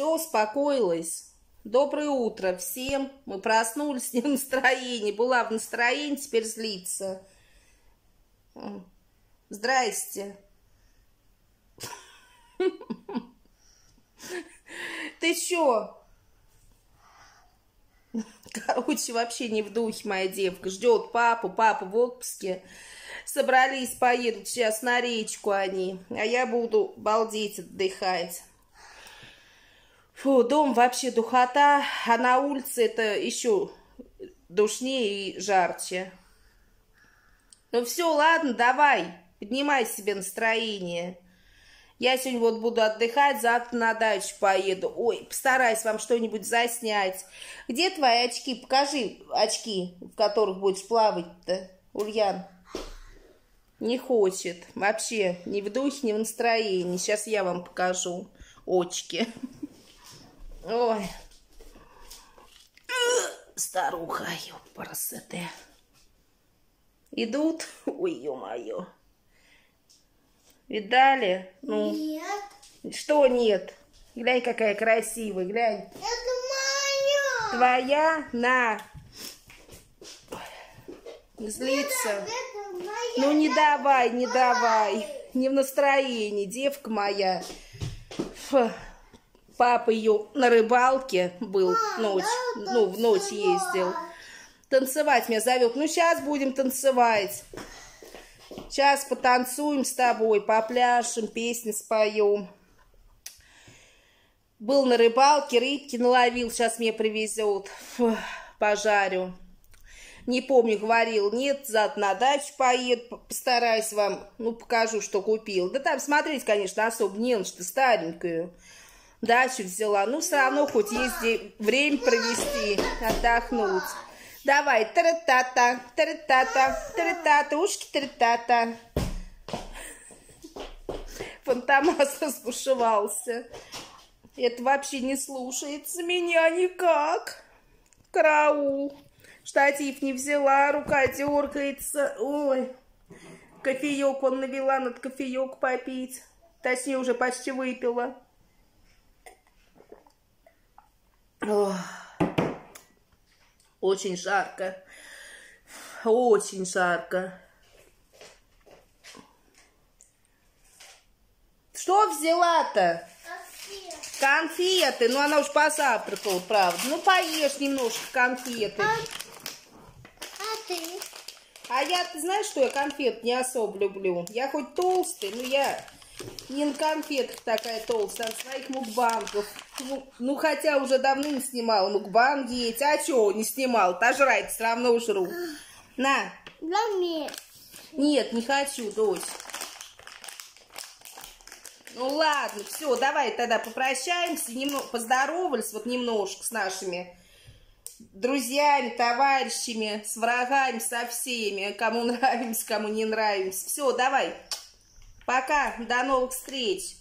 Все, успокоилась. Доброе утро всем. Мы проснулись, не в настроении. Была в настроении, теперь злится. Здрасте. Ты чё? Короче, вообще не в духе моя девка. Ждет папу, папа в отпуске. Собрались, поедут сейчас на речку они. А я буду балдеть, отдыхать. Фу, дом вообще духота, а на улице это еще душнее и жарче. Ну все, ладно, давай, поднимай себе настроение. Я сегодня вот буду отдыхать, завтра на дачу поеду. Ой, постараюсь вам что-нибудь заснять. Где твои очки? Покажи очки, в которых будешь плавать-то, Ульян. Не хочет. Вообще, ни в духе, ни в настроении. Сейчас я вам покажу очки. Ой. Старуха, ёпарасоте. Идут? Ой, ё-моё. Видали? Ну, нет. Что нет? Глянь, какая красивая, глянь. Это моя. Твоя? На. Злится. Это моя. Ну, не давай, не давай. Не в настроении, девка моя. Фу. Папа ее на рыбалке был ночь, ну, в ночь ездил. Танцевать меня зовет. Ну, сейчас будем танцевать. Сейчас потанцуем с тобой, попляшем, песни споем. Был на рыбалке, рыбки наловил, сейчас мне привезет. Фу, пожарю. Не помню, говорил, нет, завтра на дачу поеду, постараюсь вам, ну, покажу, что купил. Да там смотреть, конечно, особо не на что, старенькую. Дачу взяла, ну, все равно хоть есть где время провести, отдохнуть. Давай, тара-та-та, тара-та-та, тара-та-та, ушки тара-та-та. Фантомас разбушевался. Это вообще не слушается меня никак. Караул. Штатив не взяла, рука дергается. Ой, кофеек он навела, надо кофеек попить. Точнее, уже почти выпила. Ох. Очень жарко. Очень жарко. Что взяла-то? Конфеты. Ну, она уж позавтракала, правда. Ну, поешь немножко конфеты. А ты? А я, ты знаешь, что я конфет не особо люблю? Я хоть толстый, но я не на конфетках такая толстая, а на своих мукбангов. Ну, хотя уже давно не снимала мукбанги эти. А чё не снимал? Та жрать все равно жру. На. Нет, не хочу, дочь. Ну ладно, все, давай тогда попрощаемся, поздоровались вот немножко с нашими друзьями, товарищами, с врагами, со всеми, кому нравимся, кому не нравимся. Все, давай, пока, до новых встреч.